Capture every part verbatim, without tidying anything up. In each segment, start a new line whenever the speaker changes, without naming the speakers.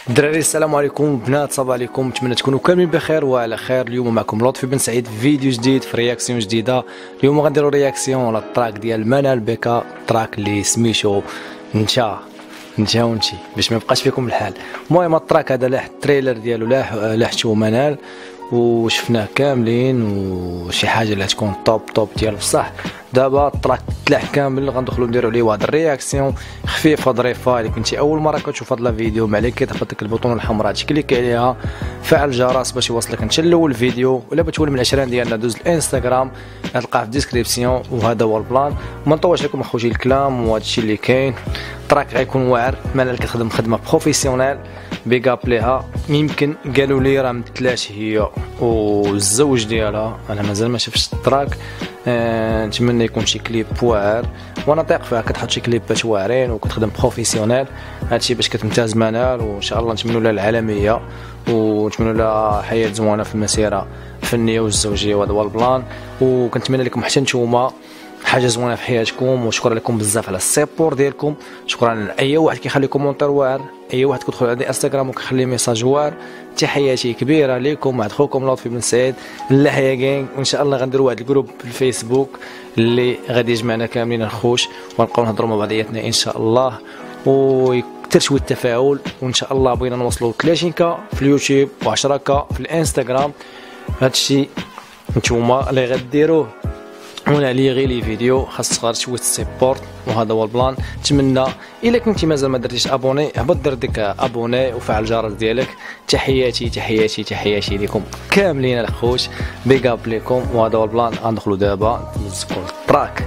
الدراري السلام عليكم، بنات صباح عليكم، نتمنى تكونوا كاملين بخير وعلى خير. اليوم معكم لطفي بن سعيد في فيديو جديد في رياكسيون جديده. اليوم غنديروا رياكسيون على التراك ديال منال بيكا، التراك اللي سميتو نتا نتا ونتي باش ما يبقاش فيكم الحال. المهم التراك هذا لاح التريلر ديالو لاح لاحتو منال وشفناه كاملين وشي حاجه اللي تكون توب توب ديال بصح. دابا التراك تلاح كامل غندخلوا نديروا عليه واحد الرياكسيون خفيفه ظريفه. الا كنتي اول مره كتشوف هذا الفيديو ما عليك تحط ديك البوطون الحمراء تكليك عليها، فعل الجرس باش يوصلك انت الاول الفيديو. ولا بغيت تولي من العشرين ديالنا دوز الانستغرام غتلقاه في الديسكريبسيون. وهذا هو البلان، ما نطولش لكم اخوتي الكلام وهذا الشيء اللي كاين. التراك غيكون واعر، منال كتخدم خدمه بروفيسيونيل بيغ اب ليها. يمكن قالوا لي راه مدتلاش هي والزوج ديالها، انا مازال ما شفتش التراك. أه نتمنى يكون شي كليب واعر وانا طايق فيها، كتحط شي كليبات واعرين وكتخدم بروفيسيونيل. هادشي باش كتمتاز منال، وان شاء الله نتمنوا لها العالميه ونتمنوا لها حياه زوينه في المسيره الفنيه والزوجيه. وهذا هو البلان، وكنتمنى لكم حتى نتوما حاجه زوينه في حياتكم. وشكرا لكم بزاف على السيبور ديالكم. شكرا لاي واحد كيخلي كومونتير واعر، اي واحد كيدخل عندي انستغرام وكيخلي ميساج واعر. تحياتي كبيره لكم مع خوكم لطفي بن سعيد اللحيه كين. وان شاء الله غنديروا واحد الجروب في الفيسبوك اللي غادي يجمعنا كاملين الخوش ونبقاو نهضروا مع بعضياتنا ان شاء الله، ويكثر شويه التفاعل. وان شاء الله بغينا نوصلوا ثلاثين كا في اليوتيوب و10 كا في الانستغرام. هادشي نتوما اللي غديروه، وانا عليا غير لي فيديو خاص غير شويه سيبورت. وهذا هو البلان. نتمنى الا كنتي مازال ما درتيش ابوني هبط دير ديك ابوني وفعل الجرس ديالك. تحياتي تحياتي تحياتي لكم كاملين الخوش، بيغ اب ليكم. وهذا هو البلان. غندخلوا دابا نمسكوا التراك.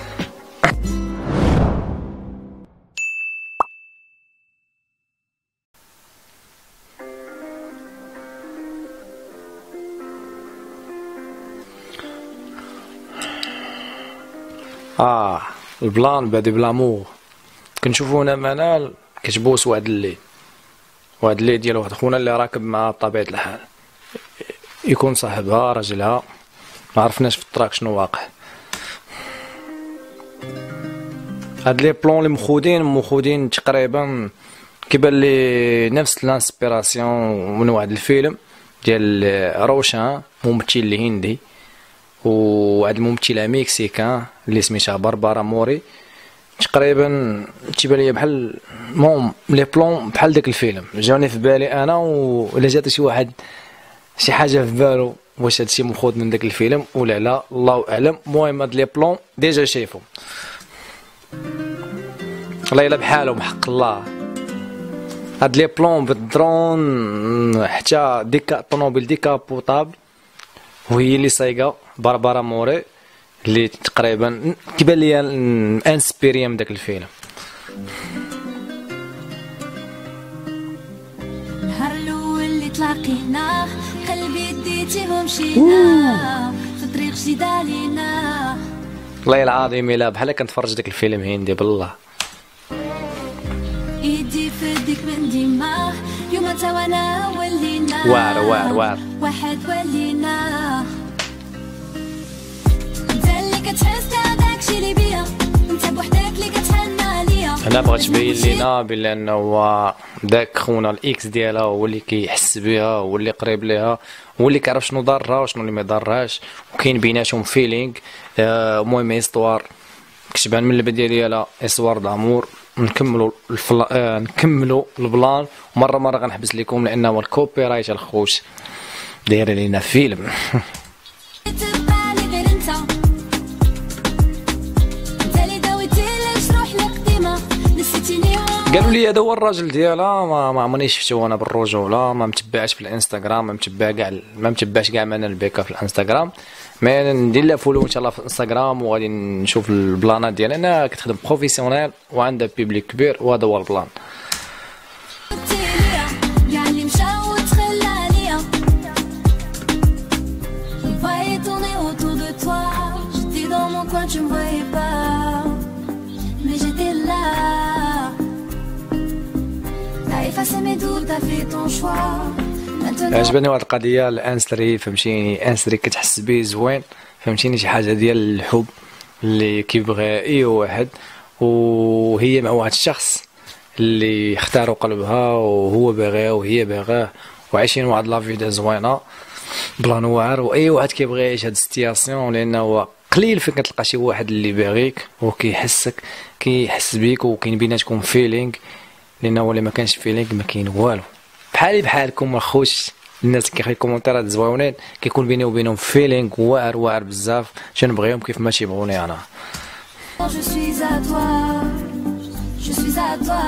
اه البلان بادي بلامور. كنشوفو هنا منال كتبوس واحد الليل، واحد الليل ديال واحد خونا اللي راكب معها بطبيعة الحال، يكون صاحبها راجلها. ما عرفناش في التراك شنو واقع. هاد لي بلون اللي مخودين مخودين تقريبا كيبان لي نفس الانسبيراسيون من واحد الفيلم ديال روشان، ممثل الهندي وواحد الممثله مكسيكان اللي سميتها باربارا موري. تقريبا تيبان لي بحال المهم لي بلون بحال داك الفيلم جاوني في بالي انا. ولا جات شي واحد شي حاجه في بالو واش هادشي مخود من داك الفيلم ولا لا الله اعلم. المهم هاد لي بلون ديجا شايفهم الله الا بحالهم حق الله. هاد لي بلون بالدرون حتى ديك الطوموبيل ديكابوطابل وهي اللي سايقه باربارا موري اللي تقريبا كيبان ليا انسبيريا من داك الفيلم.
نهار الاول اللي تلاقينا قلبي ديتيه ومشينا في طريق جديده لينا.
والله العظيم الا بحال كنتفرج داك الفيلم هندي بالله.
يدي في يديك من ديما يوم تا وانا ولينا
واعر واعر واعر
واحد ولينا. انت اللي كتحس داكشي اللي بيا، انت بوحدك اللي كتهنى ليا.
انا بغيت تبين لينا بلي انه هو داك خونا الاكس ديالها هو اللي كيحس بها، هو اللي قريب ليها، هو اللي كيعرف شنو ضرها وشنو اللي ما ضرهاش، وكاين بيناتهم فيلينغ. المهم استوار كتبان من البدايه ديالها استوار دامور. نكملوا الفلا... آه نكملوا البلان. مره مره غنحبس لكم لانه هو الكوبي رايت الخوش داير لينا فيلم. قالوا لي هذا هو الراجل ديالها. ما ما عمرني شفتو انا بالرجوله، ما متبعش في الانستغرام، ما متبع كاع ما متبعش كاع منال بيكا في الانستغرام. مي ندير لها فولو ان شاء الله في الانستغرام وغادي نشوف البلانات ديالها. انا كتخدم بروفيسيونيل وعندها بيبليك كبير وهذا هو البلان. عجبني واحد القضيه الانسري، فهمتيني انسري كتحس به زوين، فهمتيني شي حاجه ديال الحب اللي كيبغي اي واحد وهي مع واحد الشخص اللي اختاروا قلبها وهو باغيها وهي باغاه وعايشين واحد لافيدا زوينه بلا نوار. واي واحد كيبغي يعيش هاد السيتياسيون لانه قليل فين كتلقى شي واحد اللي باغيك وكيحسك كيحس بيك وكاين بيناتكم فيلينغ، لانه اللي ما كانش فيلينغ ما كاين والو. بحالي بحالكم الخوش الناس اللي كيخلي كومونتيرات زوينين كيكون بيني وبينهم فيلينغ واعر واعر بزاف، شنبغيهم كيف ما تيبغوني انا.
Je suis à toi, je suis à toi.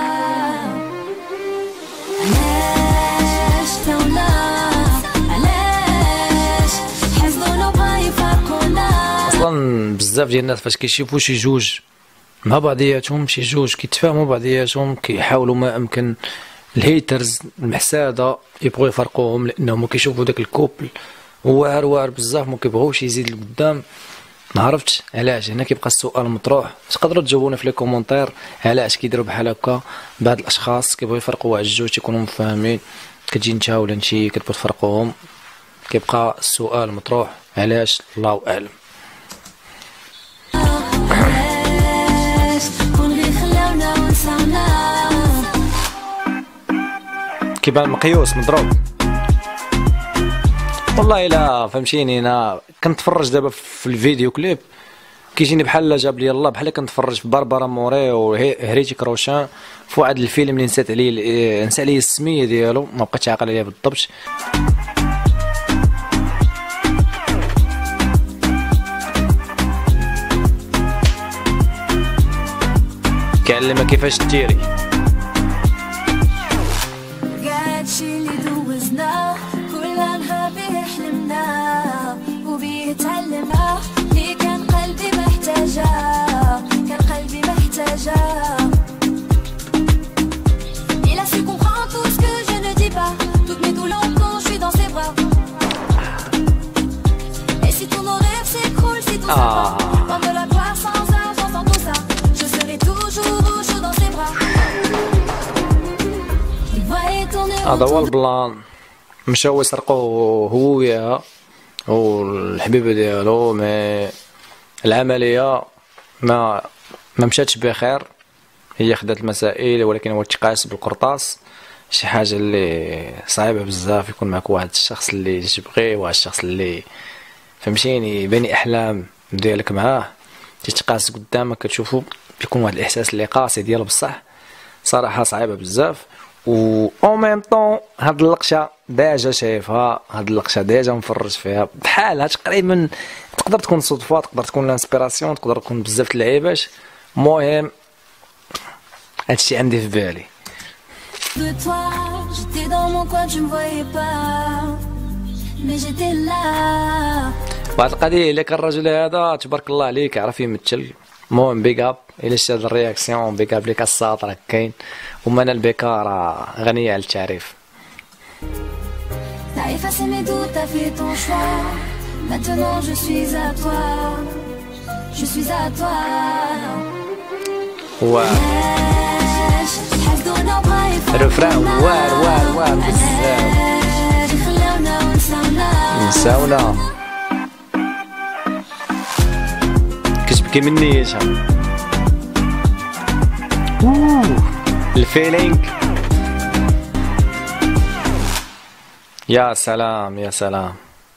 علاش تونا علاش حزنوا بغا يفرقونا.
اصلا بزاف ديال الناس فاش كيشوفوا شي جوج مع بعضياتهم، شي جوج كيتفاهموا بعضياتهم كيحاولوا ما امكن الهيترز المحساده يبغوا يفرقوهم، لانهم كيشوفوا داك الكوبل واعر واعر بزاف ما كيبغوش يزيد لقدام. ما عرفتش علاش. هنا كيبقى السؤال مطروح. تقدروا تجاوبونا في لي كومونتير علاش كيديروا بحال هكا بعض الاشخاص كيبغيو يفرقوا واحد الجوج تيكونوا مفاهمين، كتجي انت ولا انتي كتبغوا تفرقوهم. كيبقى السؤال مطروح علاش، الله اعلم.
علاش كون غير خلاونا ونساونا.
كيبان مقيوس مضروب والله. الا فهمتيني انا كنتفرج دابا في الفيديو كليب كيجيني بحال جاب لي الله بحال كنتفرج في باربارا موري وهريتي كروشان في واحد الفيلم اللي نسيت عليه نسى عليه السميه ديالو، ما بقيتش عاقل عليه بالضبط. كيعلمك كيفاش تيري.
هادشي اللي دوزناه كل نهار بيه حلمنا وبيه تعلمنا، اللي كان قلبي محتاجاه كان قلبي محتاجاه. Il a su comprendre tout ce que je ne dis pas, toutes mes douleurs quand je suis dans ses bras. Et si tous nos rêves s'écroulent, si tout ça va, loin de la gloire sans argent, sans tout ça, je serai toujours au chaud dans ses bras. Il voyait tourner
هذا هو البلان. مشاو يسرقوا هو وياها والحبيبه ديالو، مي العمليه ما ما مشاتش بخير. هي خدات المسائل ولكن هو تقاس بالقرطاس، شي حاجه اللي صعيبه بزاف. يكون معك واحد الشخص اللي تبغيه، واحد الشخص اللي فهمتيني بني احلام ديالك معاه، تتقاس قدامك كتشوفو بيكون واحد الاحساس اللي قاسي ديالو بصح. صراحه صعيبه بزاف. و او ميم طون هاد اللقشه ديجا شايفها، هاد اللقشه ديجا مفرج فيها بحالها تقريبا. تقدر تكون صدفه، تقدر تكون لانسبيراسيون، تقدر تكون بزاف د اللعيبات. المهم هادشي عندي في بالي.
de toi, j'étais dans mon coin, tu me voyais pas, mais j'étais là.
واحد القضيه الا كان الرجل هذا تبارك الله عليه كيعرف يمثل. المهم بيك اب الا شتي هاد الرياكسيون، بيك اب ليك الساط راه كاين. ومانا البيكا راه غنيه على التعريف.
T'as effacé mes doutes, t'as fait ton choix. Maintenant je suis à toi, je suis à toi.
واو
علاش حسدونا بغا يفرقونا.
الرفران واعر واعر واعر بزاف.
علاش خلاونا ونساونا.
نساونا كتبكي من نيتها. الفيلينغ يا سلام يا سلام.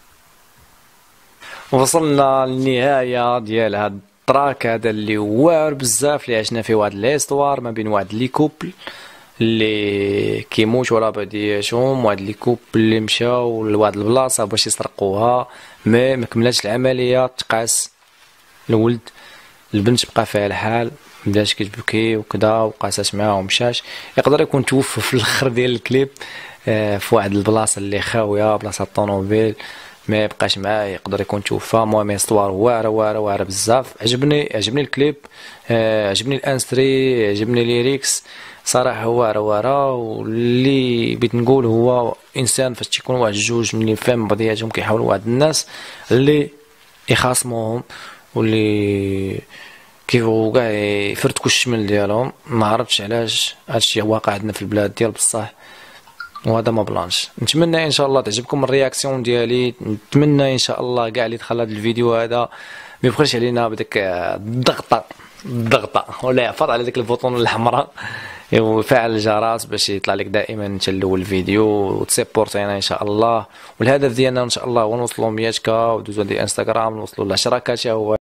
وصلنا للنهايه ديال هاد التراك هذا اللي واعر بزاف، اللي عشنا فيه واحد ليستوار ما بين واحد لي كوبل اللي كيموت ورا بعضياتهم، واحد لي كوبل اللي مشاو لواحد البلاصه باش يسرقوها مي ما كملاتش العمليه. تقاس الولد، البنت بقى فيها الحال، بدات كتبكي وكذا وقاسات معاه ومشاش. يقدر يكون توفى في الاخر ديال الكليب في واحد البلاصه اللي خاويه، بلاصه الطوموبيل ما يبقاش معاه، يقدر يكون توفى. المهم استوار واعره واعره واعره بزاف. عجبني عجبني الكليب، عجبني الانستري، عجبني ليريكس. صراحه واعره واعره. واللي بغيت نقول هو انسان فاش تيكون واحد جوج ملي فاهم بعضياتهم كيحاولوا واحد الناس اللي يخاصموهم واللي كيبغوا كاع يفرتكوا الشمل ديالهم. ما عرفتش علاش هادشي واقع عندنا في البلاد ديال بصح، وهذا ما بلانش. نتمنى ان شاء الله تعجبكم الرياكسيون ديالي. نتمنى ان شاء الله كاع اللي دخل هذا الفيديو هذا ما يبخلش علينا بداك الضغطه الضغطه ولا يعفر على ديك البوطون الحمراء وفعل الجرس باش يطلع لك دائما انت الاول الفيديو، وتسيبورتينا ان شاء الله. والهدف ديالنا ان شاء الله هو نوصلوا مية كا، ودوزو عندي انستغرام نوصلوا ل عشرة كا حتى هو.